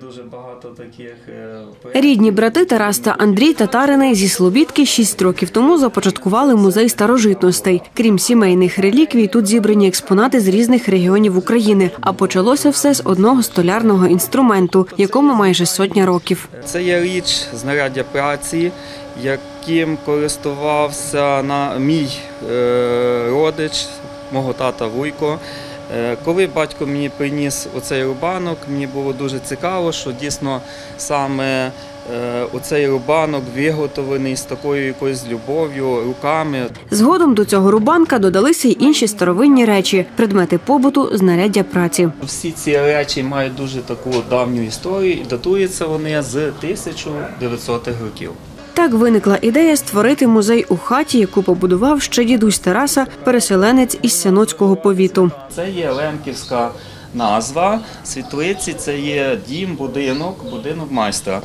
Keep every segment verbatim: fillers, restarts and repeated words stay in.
дуже багато таких. Рідні брати Тарас та Андрій Татарини зі Слобідки шість років тому започаткували музей старожитностей. Крім сімейних реліквій, тут зібрані експонати з різних регіонів України. А почалося все з одного столярного інструменту, якому майже сотня років. Це є річ знаряддя праці, яким користувався на мій е, родич, мого тата Вуйко. Коли батько мені приніс оцей рубанок, мені було дуже цікаво, що дійсно саме оцей рубанок виготовлений з такою якоюсь любов'ю, руками. Згодом до цього рубанка додалися й інші старовинні речі – предмети побуту, знаряддя праці. Всі ці речі мають дуже таку давню історію і датуються вони з тисяча дев'ятсотих років. Так виникла ідея створити музей у хаті, яку побудував ще дідусь Тараса, переселенець із Сяноцького повіту. Це є лемківська назва. Світлиці – це є дім, будинок, будинок майстра.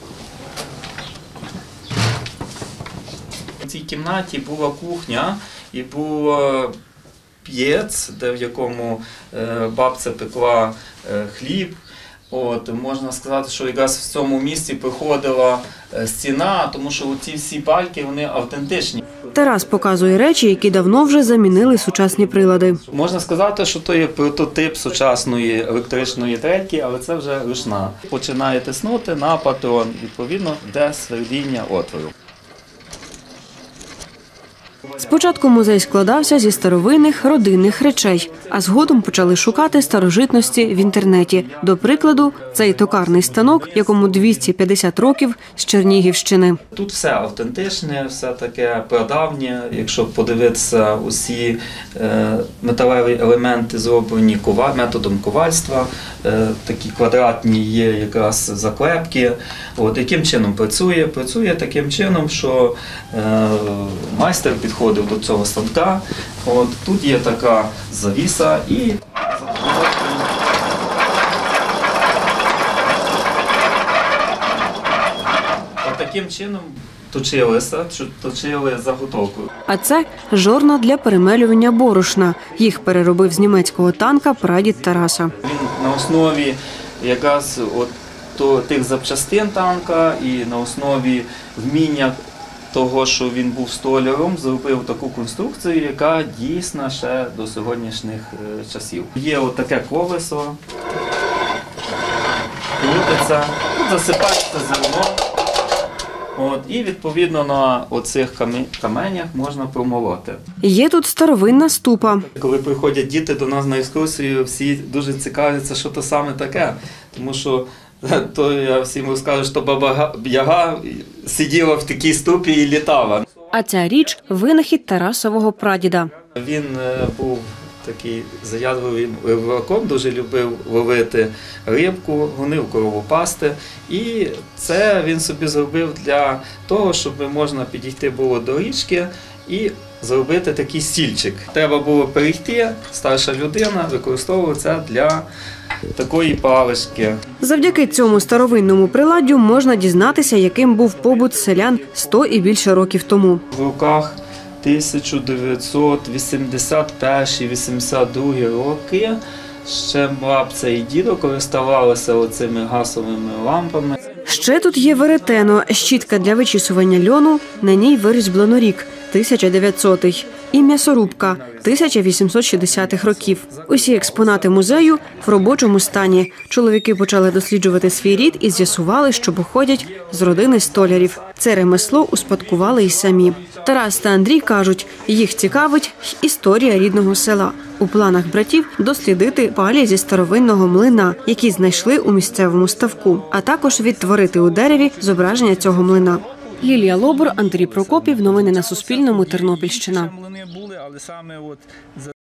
В цій кімнаті була кухня і був п'єц, де в якому бабця пекла хліб. От, можна сказати, що якраз в цьому місці проходила стіна, тому що ці всі балки, вони автентичні. Тарас показує речі, які давно вже замінили сучасні прилади. Можна сказати, що то є прототип сучасної електричної трельки, але це вже ручна. Починає тиснути на патрон, відповідно, йде свердління отвору. Спочатку музей складався зі старовинних родинних речей, а згодом почали шукати старожитності в інтернеті. До прикладу, цей токарний станок, якому двісті п'ятдесят років, з Чернігівщини. Тут все автентичне, все таке прадавнє. Якщо подивитися, усі металеві елементи зроблені методом ковальства, такі квадратні є якраз заклепки. От, яким чином працює? Працює таким чином, що майстер підходив до цього станка. От, тут є така завіса і от таким чином точилися, точили заготовку. А це жорна для перемелювання борошна. Їх переробив з німецького танка прадід Тараса. Він на основі якраз от то, тих запчастин танка і на основі вміння того, що він був столяром, зробив таку конструкцію, яка дійсна ще до сьогоднішніх часів. Є от таке колесо, крутиться, тут засипається зерно. От, і відповідно на оцих каменях можна промолоти. Є тут старовинна ступа. Коли приходять діти до нас на екскурсію, всі дуже цікавляться, що то саме таке. Тому що то я всім розкажу, що баба Яга сиділа в такій ступі і літала. А ця річ – винахід Тарасового прадіда. Він був такий заядливим рибаком, дуже любив ловити рибку, гонив корову пасти. І це він собі зробив для того, щоб можна підійти було до річки і зробити такий стільчик. Треба було перейти, старша людина використовувала це для такої палички. Завдяки цьому старовинному приладдю можна дізнатися, яким був побут селян сто і більше років тому. В роках тисяча дев'ятсот вісімдесят перший - вісімдесят другий роки ще бабця і дідо користувалися оцими газовими лампами. Ще тут є веретено, щітка для вичісування льону, на ній вирізблено рік – тисяча дев'ятсотий, і м'ясорубка – тисяча вісімсот шістдесятих років. Усі експонати музею в робочому стані. Чоловіки почали досліджувати свій рід і з'ясували, що походять з родини столярів. Це ремесло успадкували й самі. Тарас та Андрій кажуть, їх цікавить історія рідного села. У планах братів дослідити палі зі старовинного млина, які знайшли у місцевому ставку, а також відтворити у дереві зображення цього млина. Лілія Лобур, Андрій Прокопів. Новини на Суспільному. Тернопільщина.